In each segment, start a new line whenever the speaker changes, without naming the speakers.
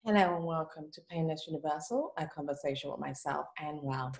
Hello and welcome to Painless Universal, a conversation with myself and Welsh.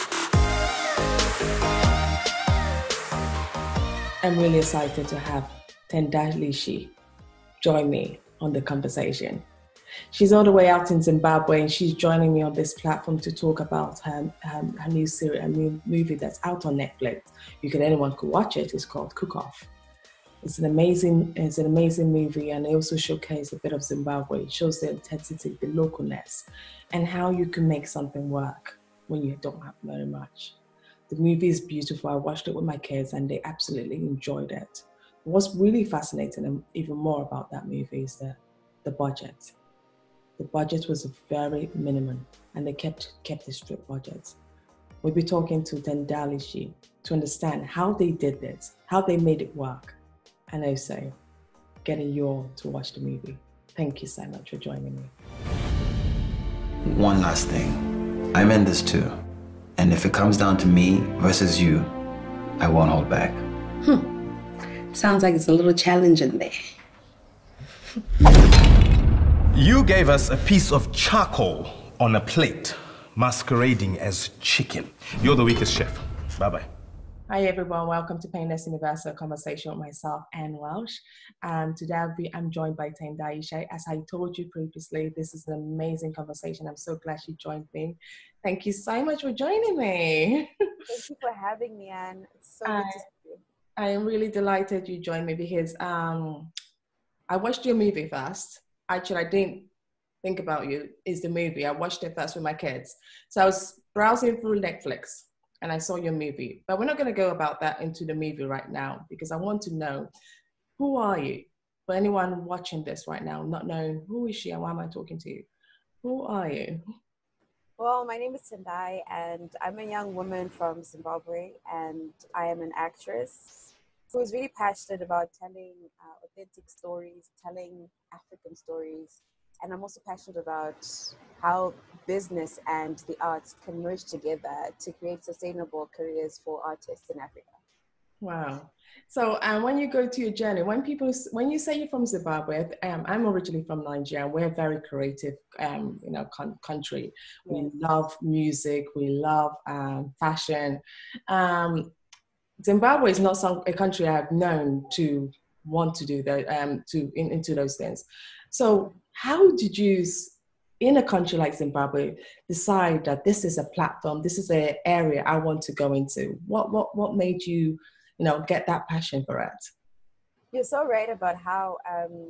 I'm really excited to have Tendaiishe join me on the conversation. She's all the way out in Zimbabwe and she's joining me on this platform to talk about her new series, a new movie that's out on Netflix. Anyone could watch it. It's called Cook Off. It's an amazing movie, and it also showcases a bit of Zimbabwe. It shows the intensity, the localness, and how you can make something work when you don't have very much. The movie is beautiful. I watched it with my kids and they absolutely enjoyed it. What's really fascinating and even more about that movie is the budget. The budget was very minimum and they kept a strict budget. We'll be talking to Tendaiishe to understand how they did this, how they made it work, and also getting you all to watch the movie. Thank you so much for joining me.
One last thing. I'm in this too. And if it comes down to me versus you, I won't hold back.
Sounds like it's a little challenge in there.
You gave us a piece of charcoal on a plate, masquerading as chicken. You're the weakest chef. Bye-bye.
Hi everyone, welcome to Painless Universal, conversation with myself and Welsh. Today I'm joined by Tendaiishe. As I told you previously, this is an amazing conversation. I'm so glad she joined me. Thank you so much for joining me.
Thank you for having me, Anne. It's so good to see you.
I am really delighted you joined me because I watched your movie first. Actually, I didn't think about you. It's the movie. I watched it first with my kids. So I was browsing through Netflix and I saw your movie. But we're not going to go about that into the movie right now because I want to know, who are you? For anyone watching this right now, not knowing who is she and why am I talking to you? Who are you?
Well, my name is Tendai and I'm a young woman from Zimbabwe and I am an actress who is really passionate about telling authentic stories, telling African stories. And I'm also passionate about how business and the arts can merge together to create sustainable careers for artists in Africa.
Wow. So when you go to your journey, when you say you're from Zimbabwe, I'm originally from Nigeria. We're a very creative, country.
Yes.
We love music. We love fashion. Zimbabwe is not a country I've known to want to do that, into those things. So how did you, in a country like Zimbabwe, decide that this is a platform, this is an area I want to go into? What made you, get that passion for it?
You're so right about how,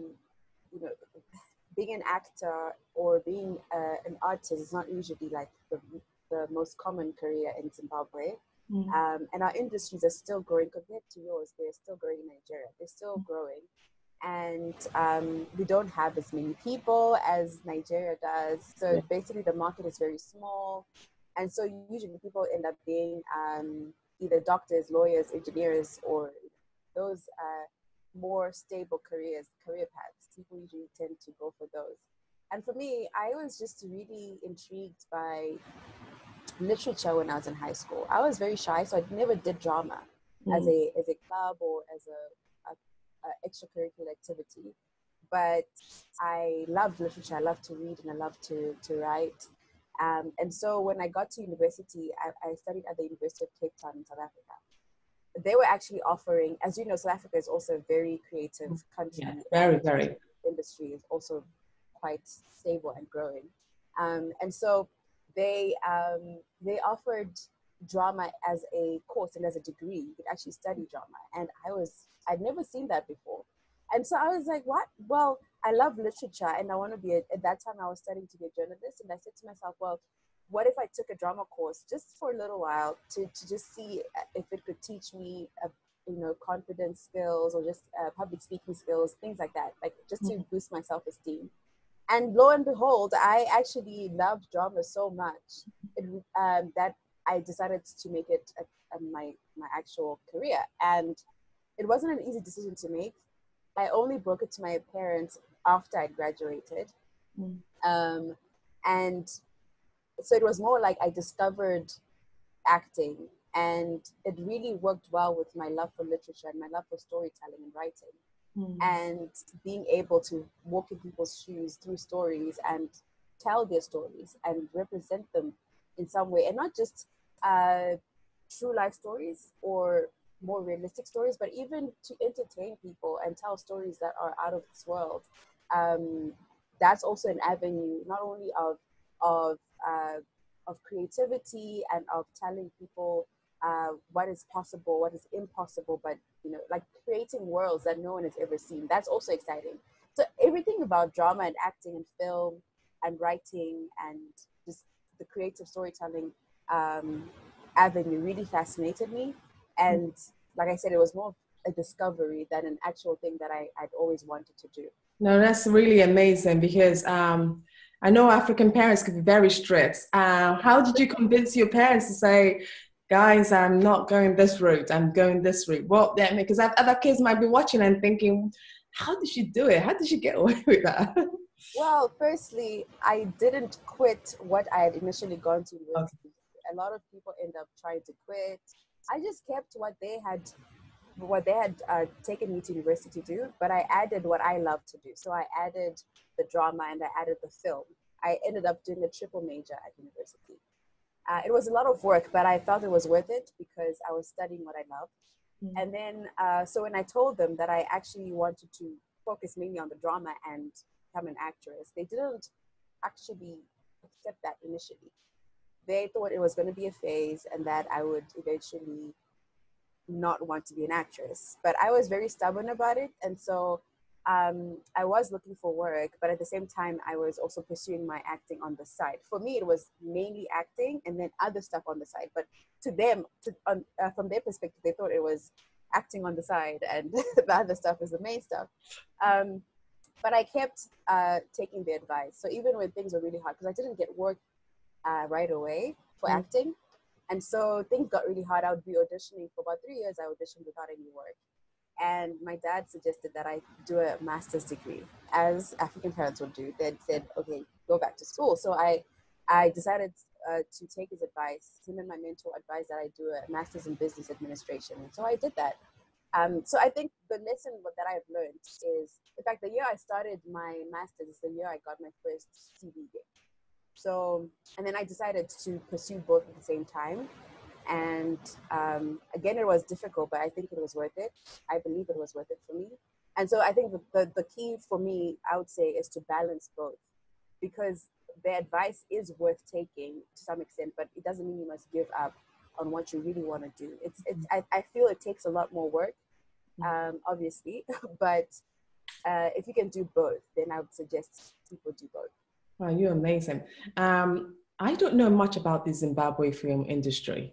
being an actor or being an artist is not usually like the most common career in Zimbabwe. And our industries are still growing compared to yours. They're still growing in Nigeria. They're still growing. And we don't have as many people as Nigeria does. So basically the market is very small. And so usually people end up being either doctors, lawyers, engineers, or those more stable career paths. People usually tend to go for those. And for me, I was just really intrigued by literature when I was in high school. I was very shy, so I never did drama as a club or as a extracurricular activity. But I loved literature. I loved to read and I loved to write. And so when I got to university, I studied at the University of Cape Town in South Africa. They were actually offering, as you know, South Africa is also a very creative country.
Yeah, very, very.
Industry is also quite stable and growing. And so they offered drama as a course and as a degree. You could actually study drama. And I'd never seen that before. And so I was like, what? Well, I love literature and I want to be, at that time I was studying to be a journalist. And I said to myself, well, what if I took a drama course just for a little while to just see if it could teach me, confidence skills or just public speaking skills, things like that, like just to boost my self-esteem. And lo and behold, I actually loved drama so much that I decided to make it my actual career. And it wasn't an easy decision to make. I only broke it to my parents after I graduated. And so it was more like I discovered acting and it really worked well with my love for literature and my love for storytelling and writing. and being able to walk in people's shoes through stories and tell their stories and represent them in some way, and not just true life stories or more realistic stories, but even to entertain people and tell stories that are out of this world. That's also an avenue not only of of creativity and of telling people what is possible, what is impossible, but like creating worlds that no one has ever seen. That's also exciting. So everything about drama and acting and film and writing and just the creative storytelling avenue really fascinated me. And like I said, it was more a discovery than an actual thing that I'd always wanted to do.
No, that's really amazing because I know African parents can be very strict. How did you convince your parents to say, guys, I'm not going this route, I'm going this route? Well, yeah, because other kids might be watching and thinking, how did she do it? How did she get away with that?
Well, firstly, I didn't quit what I had initially gone to university. Okay. A lot of people end up trying to quit. I just kept what they had taken me to university to do, but I added what I love to do. So I added the drama and I added the film. I ended up doing a triple major at university. It was a lot of work, but I felt it was worth it because I was studying what I loved. And then, so when I told them that I actually wanted to focus mainly on the drama and become an actress, they didn't actually accept that initially. They thought it was going to be a phase and that I would eventually not want to be an actress. But I was very stubborn about it. And so I was looking for work, but at the same time, I was also pursuing my acting on the side. For me, it was mainly acting and then other stuff on the side. But to them, from their perspective, they thought it was acting on the side and the other stuff is the main stuff. But I kept taking the advice. So even when things were really hard, because I didn't get work right away for acting. And so things got really hard. I would be auditioning for about 3 years. I auditioned without any work. And my dad suggested that I do a master's degree, as African parents would do. They said, okay, go back to school. So I decided to take his advice. Him and my mentor advised that I do a master's in business administration. And so I did that. So I think the lesson that I've learned is, in fact, the year I started my master's is the year I got my first TV gig. So, and then I decided to pursue both at the same time. And again, it was difficult, but I think it was worth it. I believe it was worth it for me. And so I think the key for me, I would say, is to balance both, because the advice is worth taking to some extent, but it doesn't mean you must give up on what you really want to do. I feel it takes a lot more work, obviously, but if you can do both, then I would suggest people do both.
Wow, you're amazing. I don't know much about the Zimbabwe film industry.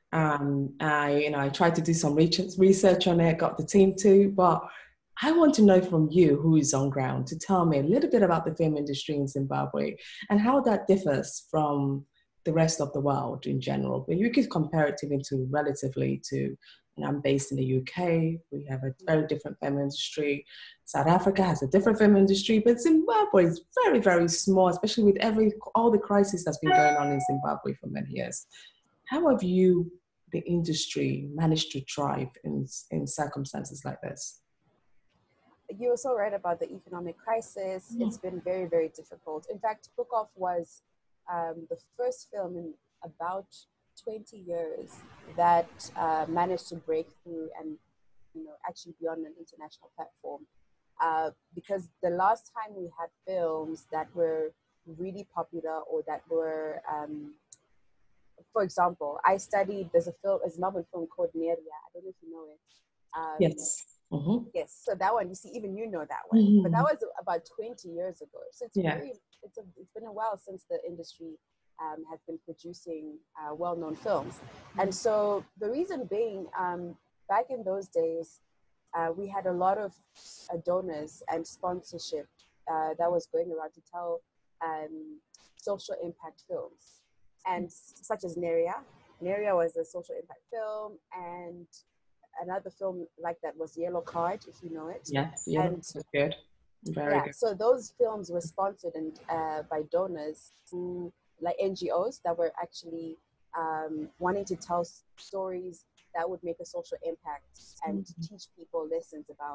I tried to do some research on it, got the team too, but I want to know from you, who is on ground, to tell me a little bit about the film industry in Zimbabwe and how that differs from the rest of the world in general. But you could compare it relatively to, I'm based in the UK. We have a very different film industry. South Africa has a different film industry, but Zimbabwe is very, very small, especially with all the crisis that's been going on in Zimbabwe for many years. How have you, the industry, managed to thrive in circumstances like this?
You were so right about the economic crisis. It's been very, very difficult. In fact, Book Off was the first film in about 20 years that managed to break through and actually be on an international platform. Because the last time we had films that were really popular or that were, for example, there's a Zimbabwean film called Neria. I don't know if you know it.
Yes. Mm-hmm.
Yes, so that one, you see, even you know that one, but that was about 20 years ago. So it's been a while since the industry has been producing well-known films. And so the reason being, back in those days, we had a lot of donors and sponsorship that was going around to tell social impact films, and such as Neria. Neria was a social impact film, and another film like that was Yellow Card, if you know it.
Yes, yeah, that's good. Very good.
So those films were sponsored and by donors who, like NGOs, that were actually wanting to tell stories that would make a social impact and teach people lessons about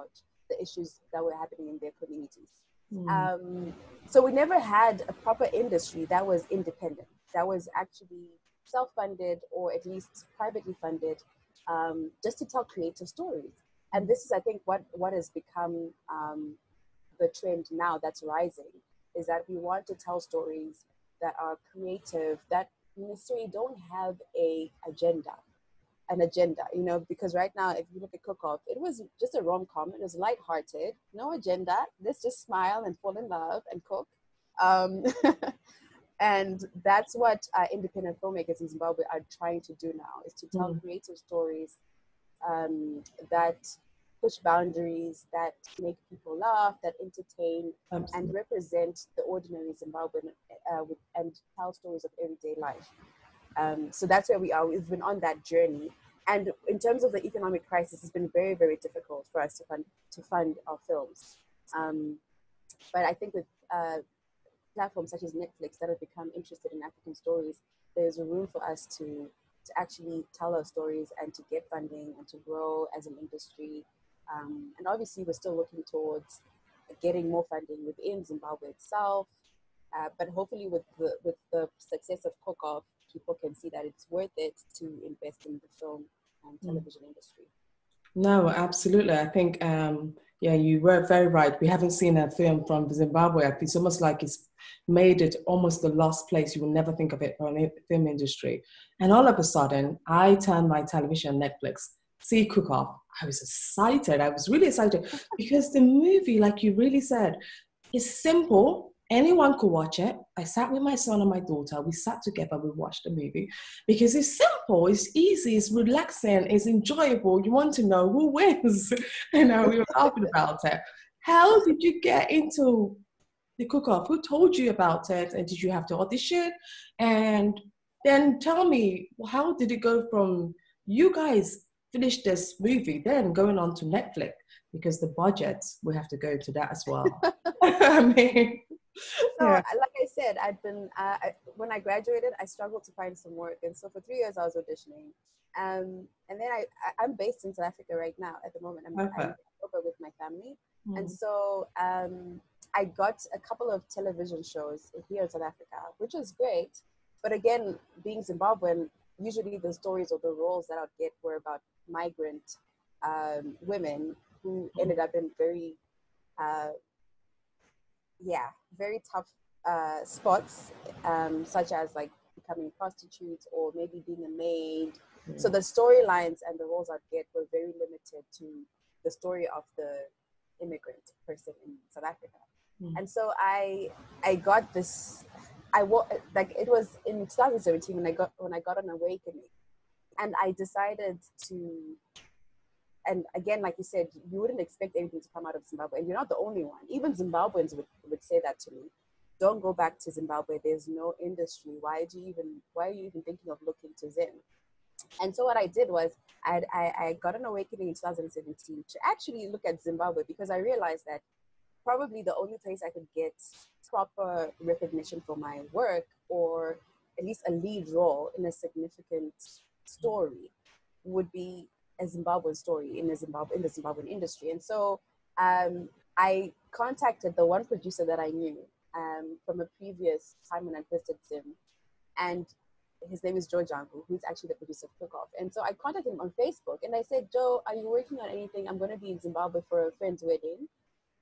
the issues that were happening in their communities. So we never had a proper industry that was independent, that was actually self-funded or at least privately funded, just to tell creative stories. And this is, I think, what has become the trend now that's rising, is that we want to tell stories that are creative, that necessarily don't have an agenda, you know, because right now, if you look at Cook Off, it was just a rom-com. It was lighthearted, no agenda. Let's just smile and fall in love and cook. And that's what independent filmmakers in Zimbabwe are trying to do now, is to tell creative stories that push boundaries, that make people laugh, that entertain, and represent the ordinary Zimbabwean and tell stories of everyday life. So that's where we are. We've been on that journey. And in terms of the economic crisis, it's been very, very difficult for us to fund our films. But I think with platforms such as Netflix that have become interested in African stories, there's a room for us to actually tell our stories and to get funding and to grow as an industry. And obviously, we're still looking towards getting more funding within Zimbabwe itself. But hopefully, with the success of Cook Off, people can see that it's worth it to invest in the film and television industry.
No, absolutely. I think, yeah, you were very right. We haven't seen a film from Zimbabwe. It's almost like it's made it almost the last place. You will never think of it from the film industry. And all of a sudden, I turned my television, Netflix, see Cook Off. I was excited. I was really excited because the movie, like you really said, is simple. Anyone could watch it. I sat with my son and my daughter. We sat together. We watched the movie because it's simple, it's easy, it's relaxing, it's enjoyable. You want to know who wins. You know, we were talking about it. How did you get into the cook-off? Who told you about it? And did you have to audition? And then tell me, how did it go from you guys finished this movie, then going on to Netflix? Because the budget, we have to go to that as well. I mean...
So, like I said, I've been, when I graduated, I struggled to find some work. And so for 3 years, I was auditioning. And then I'm based in South Africa right now at the moment. I'm over with my family. And so I got a couple of television shows here in South Africa, which was great. But again, being Zimbabwean, usually the stories or the roles that I'd get were about migrant women who ended up in very... very tough spots, such as like becoming prostitutes or maybe being a maid. So the storylines and the roles I'd get were very limited to the story of the immigrant person in South Africa. And so I got this, it was in 2017 when I got an awakening, and I decided to. And again, like you said, you wouldn't expect anything to come out of Zimbabwe. And you're not the only one. Even Zimbabweans would say that to me. Don't go back to Zimbabwe. There's no industry. Why are you even thinking of looking to Zim? And so what I did was I got an awakening in 2017 to actually look at Zimbabwe, because I realized that probably the only place I could get proper recognition for my work, or at least a lead role in a significant story, would be a Zimbabwean story in the Zimbabwean industry. And so I contacted the one producer that I knew from a previous time when I visited Zim, and his name is Joe Jangu, who's actually the producer of Cook Off. And so I contacted him on Facebook, and I said, Joe, are you working on anything? I'm going to be in Zimbabwe for a friend's wedding.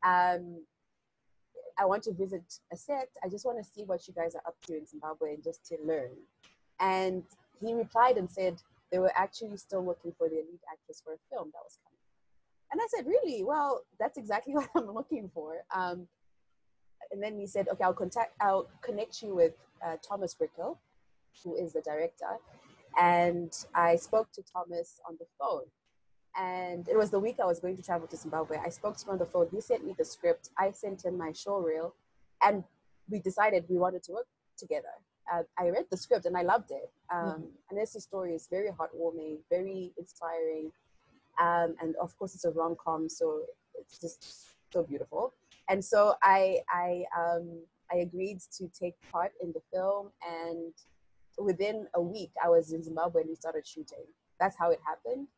I want to visit a set. I just want to see what you guys are up to in Zimbabwe and just to learn. And he replied and said, they were actually still looking for the lead actress for a film that was coming. And I said, really? Well, that's exactly what I'm looking for. And then he said, okay, I'll connect you with Thomas Brickell, who is the director. And I spoke to Thomas on the phone. And it was the week I was going to travel to Zimbabwe. I spoke to him on the phone. He sent me the script. I sent him my show reel. And we decided we wanted to work together. I read the script and I loved it. And this story is very heartwarming, very inspiring. And of course, it's a rom-com, so it's just so beautiful. And so I agreed to take part in the film. And within a week, I was in Zimbabwe and we started shooting. That's how it happened.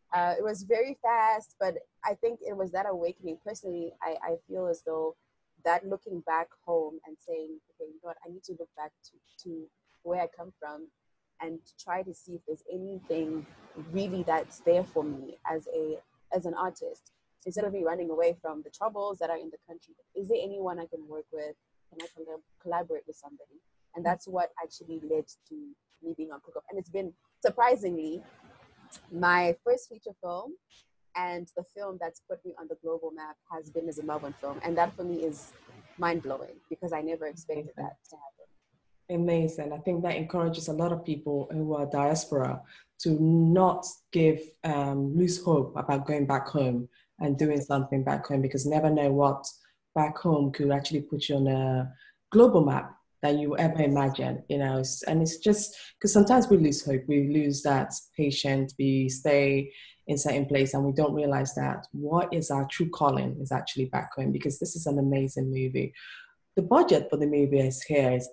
It was very fast, but I think it was that awakening. Personally, I feel as though that looking back home and saying, okay, you know what, I need to look back to where I come from and try to see if there's anything really that's there for me as an artist. Instead of me running away from the troubles that are in the country, is there anyone I can work with? Can I collaborate with somebody? And that's what actually led to me being on Cook Up. And it's been surprisingly my first feature film, and the film that's put me on the global map has been a Zimbabwean film. And that for me is mind-blowing because I never expected that to happen.
Amazing. I think that encourages a lot of people who are diaspora to not lose hope about going back home and doing something back home, because you never know what back home could actually put you on a global map than you ever imagine, you know. And it's just because sometimes we lose hope, we lose that patience, we stay in certain place and we don't realize that what is our true calling is actually back home, because this is an amazing movie. The budget for the movie is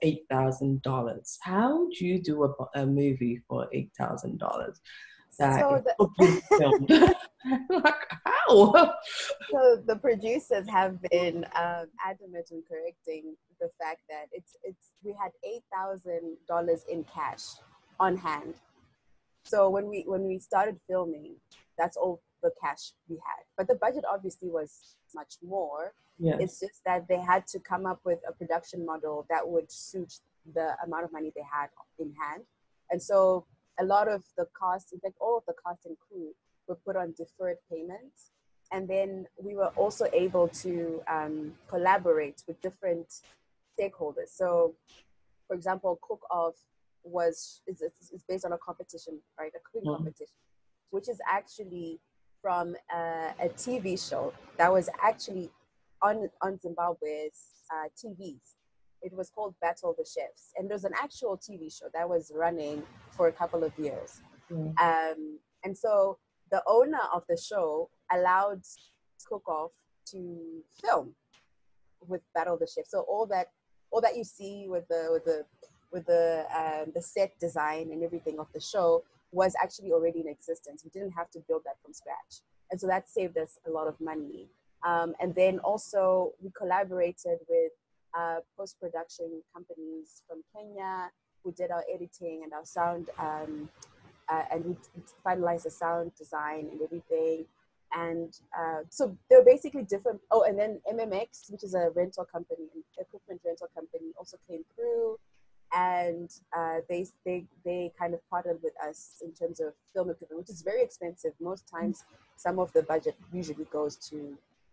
$8,000. How do you do a movie for $8,000? That
So
is filmed. Like, how?
So the producers have been adamant in correcting the fact that we had $8,000 in cash on hand. So when we started filming, that's all the cash we had. But the budget obviously was much more.
Yes.
It's just that they had to come up with a production model that would suit the amount of money they had in hand. And so a lot of the costs, in fact, all of the cast and crew were put on deferred payments. And then we were also able to collaborate with different stakeholders. So, for example, Cook Off is based on a competition, right? A cooking competition, which is actually from a TV show that was actually on Zimbabwe's TVs. It was called Battle of the Chefs, and there was an actual TV show that was running for a couple of years. And so the owner of the show allowed Cook Off to film with Battle of the Chefs. So all that you see with the set design and everything of the show was actually already in existence. We didn't have to build that from scratch, and so that saved us a lot of money. And then also we collaborated with post-production companies from Kenya who did our editing and our sound, and we finalized the sound design and everything. And so they're basically different. Oh, and then MMX, which is a rental company, an equipment rental company, also came through, and they kind of partnered with us in terms of film equipment, which is very expensive. Most times, some of the budget usually goes to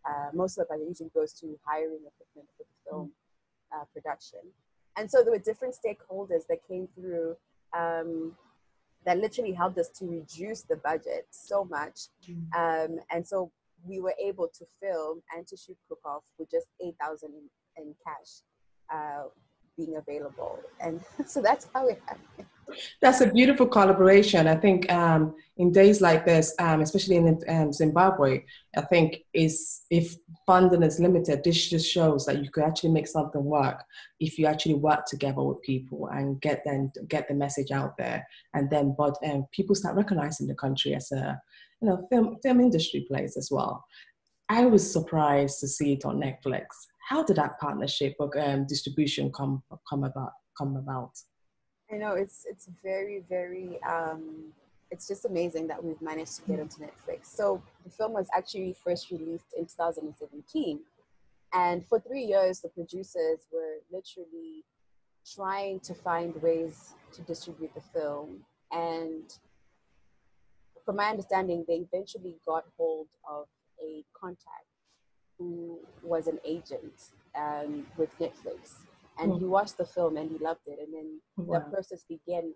hiring equipment for the film production. And so there were different stakeholders that came through that literally helped us to reduce the budget so much. And so we were able to film and to shoot Cook Off with just $8,000 in cash being available. And so that's how it happened.
That's a beautiful collaboration. I think in days like this, especially in Zimbabwe, I think if funding is limited, this just shows that you could actually make something work if you actually work together with people and get the message out there, and then people start recognizing the country as a film industry place as well. I was surprised to see it on Netflix. How did that partnership or distribution come about?
I know it's very, very, it's just amazing that we've managed to get onto Netflix. So the film was actually first released in 2017. And for 3 years, the producers were literally trying to find ways to distribute the film. And from my understanding, they eventually got hold of a contact who was an agent with Netflix. And he watched the film and he loved it. And then the process began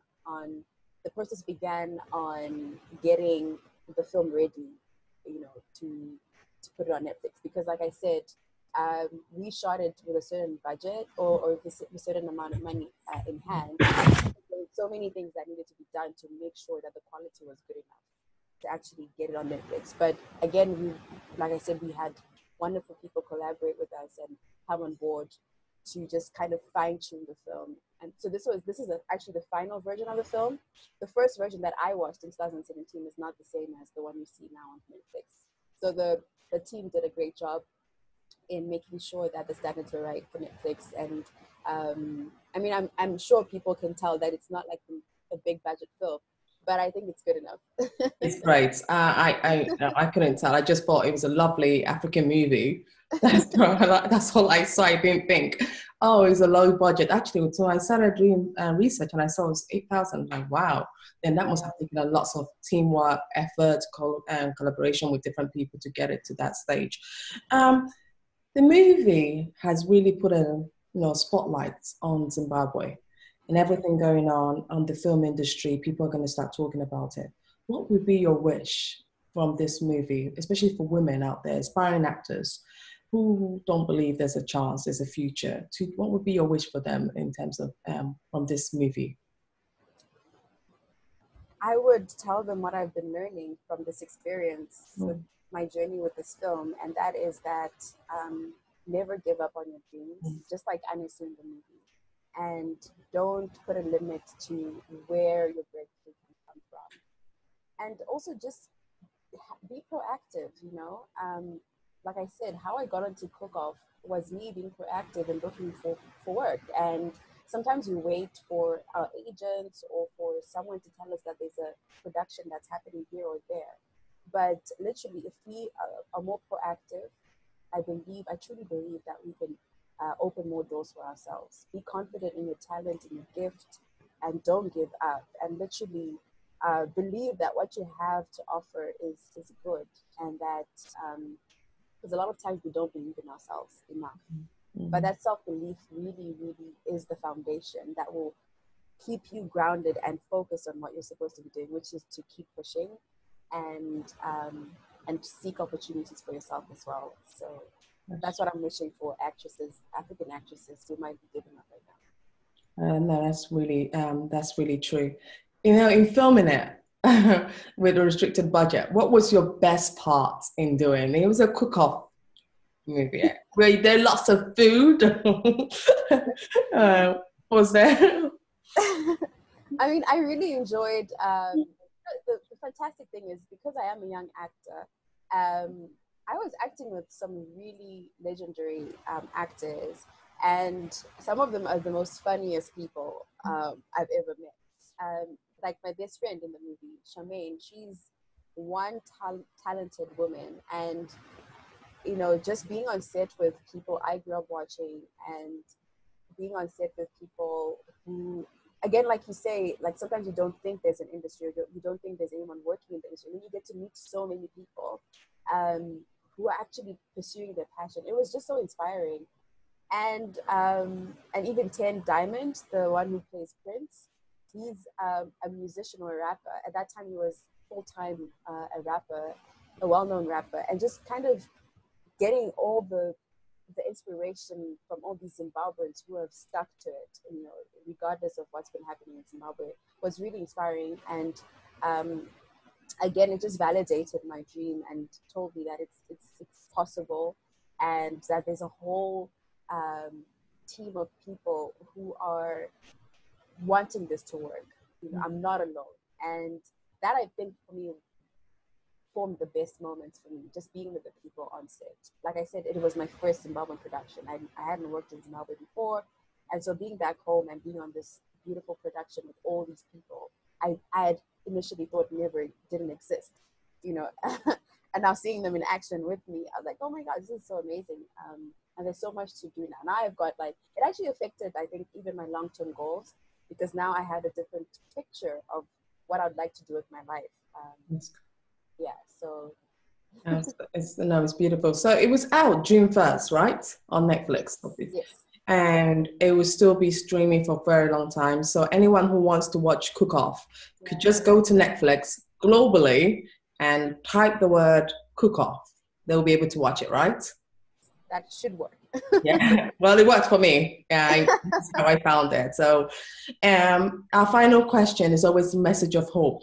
on getting the film ready, to put it on Netflix. Because like I said, we shot it with a certain budget or with a certain amount of money in hand. There were so many things that needed to be done to make sure that the quality was good enough to actually get it on Netflix. But again, like I said, we had wonderful people collaborate with us and come on board to just kind of fine tune the film. And so this is actually the final version of the film. The first version that I watched in 2017 is not the same as the one you see now on Netflix. So the team did a great job in making sure that the standards were right for Netflix. And I mean, I'm sure people can tell that it's not like a big budget film, but I think it's good enough.
It's great. I couldn't tell. I just thought it was a lovely African movie. That's all I saw. I didn't think, oh, it's a low budget. Actually, so I started doing research and I saw it was 8,000. Like, wow. Then that must have taken a lot of teamwork, effort, and collaboration with different people to get it to that stage. The movie has really put a spotlight on Zimbabwe and everything going on the film industry. People are going to start talking about it. What would be your wish from this movie, especially for women out there, aspiring actors who don't believe there's a chance, there's a future? What would be your wish for them in terms of from this movie?
I would tell them what I've been learning from this experience with my journey with this film, and that is that never give up on your dreams, just like Anna said in the movie, and don't put a limit to where your breakthrough can come from. And also just be proactive, like I said, how I got into Cook-Off was me being proactive and looking for work. And sometimes we wait for our agents or for someone to tell us that there's a production that's happening here or there. But literally, if we are more proactive, I truly believe that we can open more doors for ourselves. Be confident in your talent and your gift, and don't give up. And literally believe that what you have to offer is good, and that because a lot of times we don't believe in ourselves enough. Mm-hmm. But that self-belief really, really is the foundation that will keep you grounded and focused on what you're supposed to be doing, which is to keep pushing and seek opportunities for yourself as well. So that's what I'm wishing for African actresses who might be giving up right now.
No, that's really true. In filming it with a restricted budget, what was your best part in doing? It was a cook-off movie. Were there lots of food? Was there?
I mean, I really enjoyed. The fantastic thing is, because I am a young actor, I was acting with some really legendary actors, and some of them are the most funniest people I've ever met. Like my best friend in the movie, Charmaine, she's one talented woman, and just being on set with people I grew up watching, and being on set with people who, again, like you say, like sometimes you don't think there's an industry, or you don't think there's anyone working in the industry, and then you get to meet so many people who are actually pursuing their passion. It was just so inspiring. And even Tendaiishe, the one who plays Prince, he's a musician or a rapper. At that time, he was full-time a rapper, a well-known rapper, and just kind of getting all the inspiration from all these Zimbabweans who have stuck to it, regardless of what's been happening in Zimbabwe, was really inspiring. And again, it just validated my dream and told me that it's possible, and that there's a whole team of people who are wanting this to work. I'm not alone, and that, I think, for me, formed the best moments for me, just being with the people on set. Like I said, it was my first Zimbabwean production. I hadn't worked in Zimbabwe before, and so being back home and being on this beautiful production with all these people, I had initially thought didn't exist, and now seeing them in action with me, I was like, oh my God, this is so amazing. And there's so much to do now. Now I've got it actually affected, I think, even my long-term goals, because now I have a different picture of what I'd like to do with my life. Yeah, so.
It's beautiful. So it was out June 1st, right? On Netflix, obviously.
Yes.
And it will still be streaming for a very long time. So anyone who wants to watch Cook-Off could just go to Netflix globally and type the word Cook-Off. They'll be able to watch it, right?
That should work.
Yeah, well, it worked for me. That's how I found it. So our final question is always a message of hope.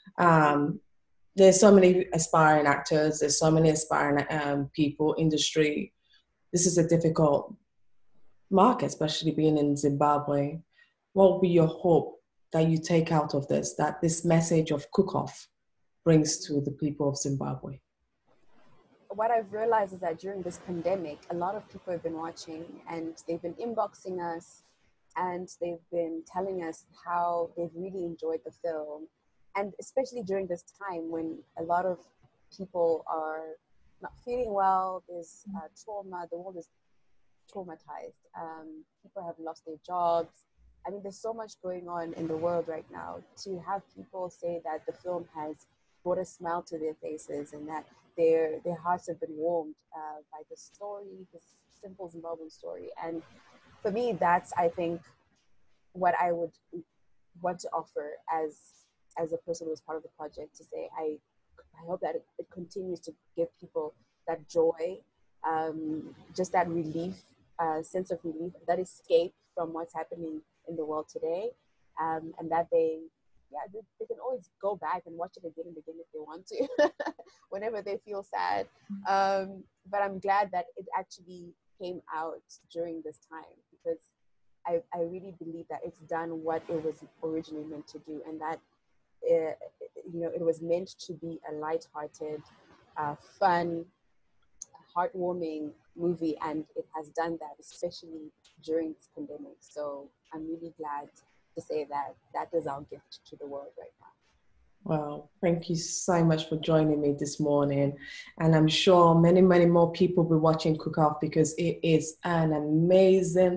There's so many aspiring actors. There's so many aspiring people, industry. This is a difficult Mark, especially being in Zimbabwe, what would be your hope that you take out of this, that this message of cook-off brings to the people of Zimbabwe?
What I've realized is that during this pandemic, a lot of people have been watching and they've been inboxing us and they've been telling us how they've really enjoyed the film. And especially during this time when a lot of people are not feeling well, there's trauma, the world is traumatized. People have lost their jobs. I mean, there's so much going on in the world right now. To have people say that the film has brought a smile to their faces and that their hearts have been warmed by the story, this simple Zimbabwean story. And for me, that's, I think, what I would want to offer as a person who's part of the project, to say, I hope that it continues to give people that joy, just that relief, sense of relief, that escape from what's happening in the world today, and that they can always go back and watch it again and again if they want to, whenever they feel sad. But I'm glad that it actually came out during this time, because I really believe that it's done what it was originally meant to do, and that it was meant to be a light-hearted, fun, heartwarming movie, and it has done that, especially during this pandemic. So I'm really glad to say that that is our gift to the world right now.
Well, thank you so much for joining me this morning. And I'm sure many, many more people will be watching Cook Off, because it is an amazing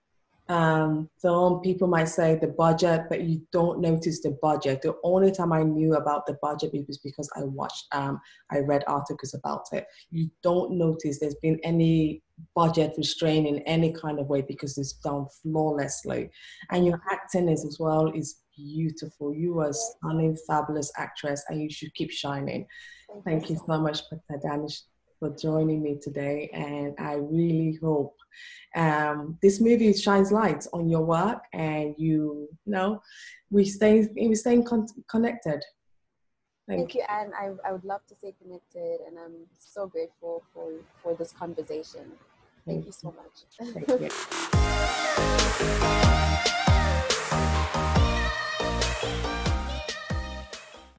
film. People might say the budget, but you don't notice the budget. The only time I knew about the budget was because I read articles about it. You don't notice there's been any budget restraint in any kind of way, because it's done flawlessly. And your acting as well is beautiful. You are a stunning, fabulous actress, and you should keep shining. Thank you so much, Tendaiishe, for joining me today. And I really hope this movie shines light on your work, and we stay connected.
Thank you, and I would love to stay connected, and I'm so grateful for this conversation. Thank you so much.
Thank you.